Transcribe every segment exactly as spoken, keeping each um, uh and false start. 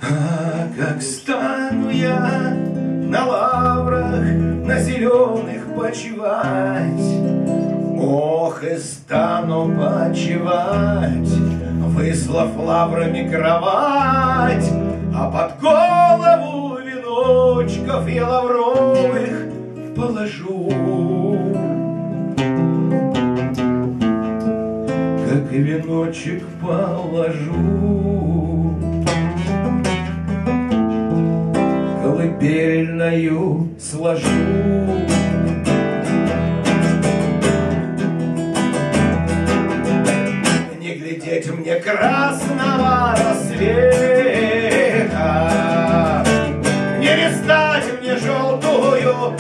А как стану я на лаврах, на зеленых почивать, ох, и стану почивать, выслав лаврами кровать, а под голову веночков я лавровых положу. Как и веночек положу, колыбельную сложу. Не глядеть мне красного рассвета, не листать мне желтую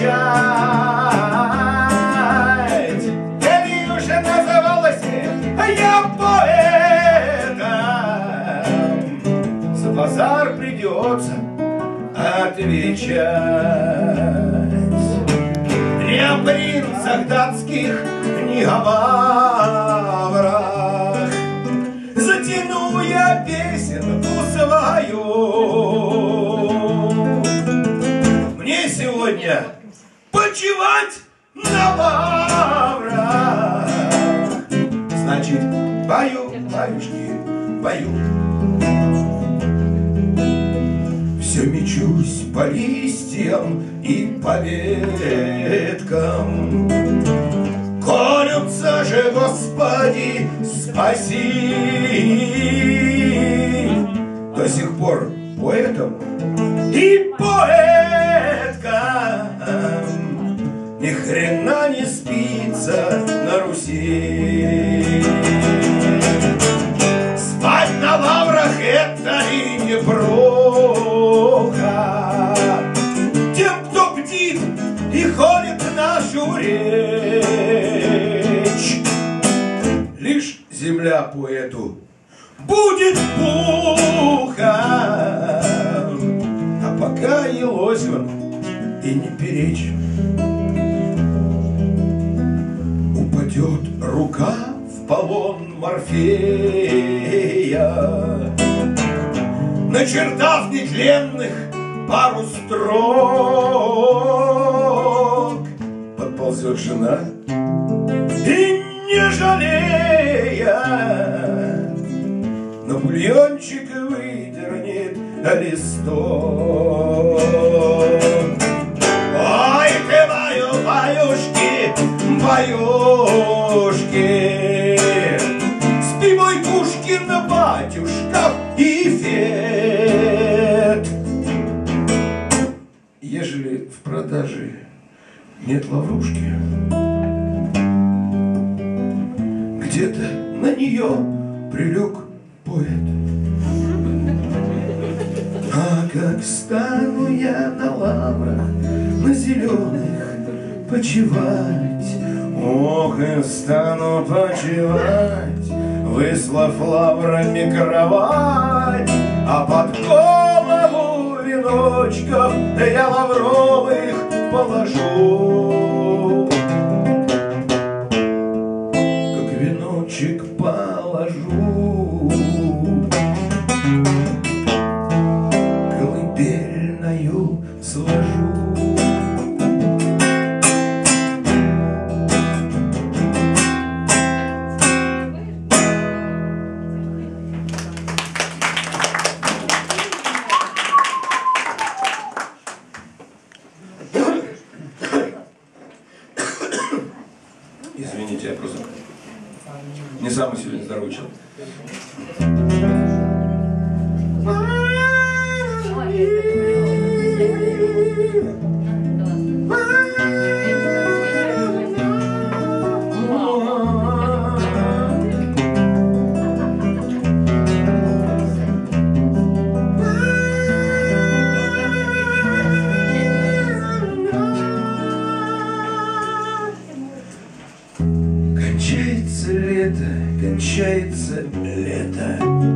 печать. Эми уже называлась я поэтом, за базар придется отвечать. Ни о принцах датских, ни о лаврах затяну я песенку свою. Мне сегодня почивать на лаврах, значит, баю, баюшки, баю. Все мечусь по листьям и по веткам. Колются же, Господи, спаси. До сих пор поэтам и поэткам ни хрена не спится на Руси. Спать на лаврах — это и не проха тем, кто бдит и холит нашу речь. Лишь земля поэту будет пухом, а пока елось он и не перечь. Упадет рука в полон Морфея, начертав нетленных пару строк. Подползет жена и, не жалея, на бульончик выдернет листок. Ой, ты мою, баюшки, баюшки, спи, мой Пушкин, батюшка, и фет. Ежели в продаже нет лаврушки, где-то на нее прилег поэт. А как стану я на лаврах, на зеленых почивать, ох, и стану почивать, выслав лаврами кровать, а под голову веночков я лавровых положу. Как веночек положу, колыбельную сложу. Извините, я просто не самый сильный здоровый человек. Кончается лето, кончается лето.